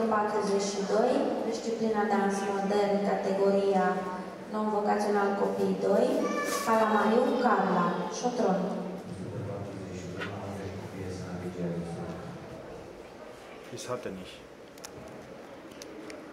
142, disciplina dans modern, categoria non-vocațional copii 2, Palamariu Carla, Șotron. Das hat er nicht.